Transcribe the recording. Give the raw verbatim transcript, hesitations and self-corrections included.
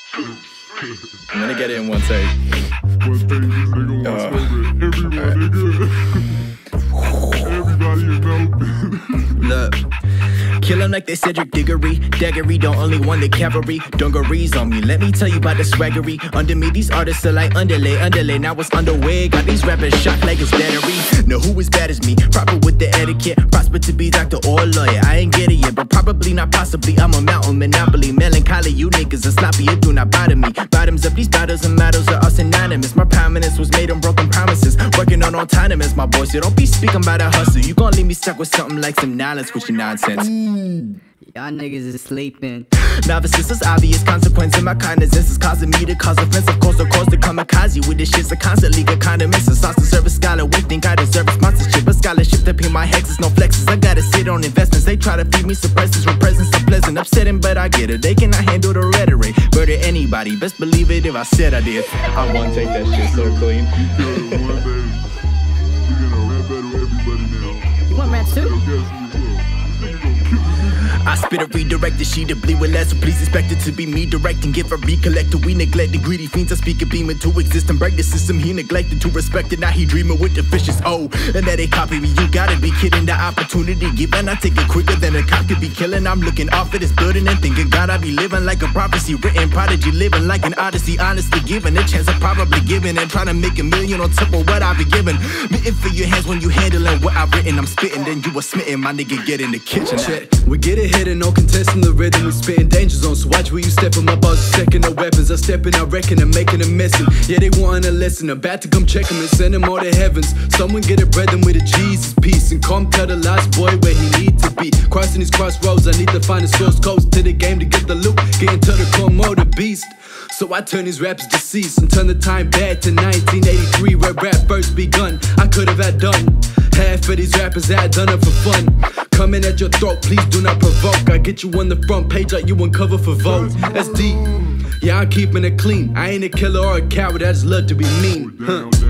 I'm gonna get it in one take. One take, this nigga Uh, everyone, nigga. Everybody you know. Look, kill 'em like they Cedric Diggory. Daggery, don't only one the cavalry. Dungarees on me, let me tell you about the swaggery. Under me, these artists are like underlay, underlay. Now it's underway, got these rappers shocked like it's battery. Know who as bad as me, proper with the etiquette. Prosper to be doctor or lawyer, I ain't getting it, but probably not possibly. I'm a mountain monopoly, melancholy. You niggas are sloppy, you do not bother me. Bottoms up, these battles and models are all synonymous. My prominence was made on broken promises. Working on autonomous, my boy, so don't be speaking about a hustle. You gon' leave me stuck with something like some knowledge with your nonsense. Y'all niggas is sleeping. Novices is obvious consequence, and my cognizance is causing me to cause offense. Of course, of course, the kamikaze with this shit, so constantly get condiments. And sauce to serve a scholar, we think I deserve a sponsorship. A scholarship to pay my hexes, no flexes. I gotta sit on investments. They try to feed me suppressors with presents so pleasant, upsetting, but I get it. They cannot handle the rhetoric. Murder anybody, best believe it if I said I did. I one take that shit so clean. Because one day, you're gonna rap battle everybody now. You want rap too? Yo, guess who's up? Nigga gonna kill this nigga. I spit a redirect the sheet of bleed with less, so please expect it to be me directing. Give a recollect, we neglect the greedy fiends. I speak a beam into existence, break the system. He neglected to respect it, now he dreaming with the fishes. Oh, and that they copy me, you gotta be kidding. The opportunity given, I take it quicker than a cop could be killing. I'm looking off of this building and thinking, God, I be living like a prophecy written. Prodigy living like an odyssey, honestly given a chance I'm probably giving and trying to make a million on top of what I be given. Mitten for your hands when you handling what I've written. I'm spitting, then you are smitten, my nigga, get in the kitchen. Check. We get it hidden, no contesting the rhythm. We spitting danger zones, so watch where you stepping. My boss is checking the weapons. I stepping, I reckon, and making a messing. Yeah, they wanting to listen. About to come check them and send them all to heavens. Someone get a brethren with a Jesus piece and come tell the last boy where he need to be. Crossing these crossroads, I need to find the source codes to the game to get the loot. Get into the core mode of beast. So I turn these rappers deceased and turn the time back to nineteen eighty-three, where rap first begun. I could have had done half of these rappers had done it for fun. Coming at your throat, please do not provoke. I get you on the front page like you on cover for Vogue. That's deep. Yeah, I'm keeping it clean. I ain't a killer or a coward, I just love to be mean. Huh.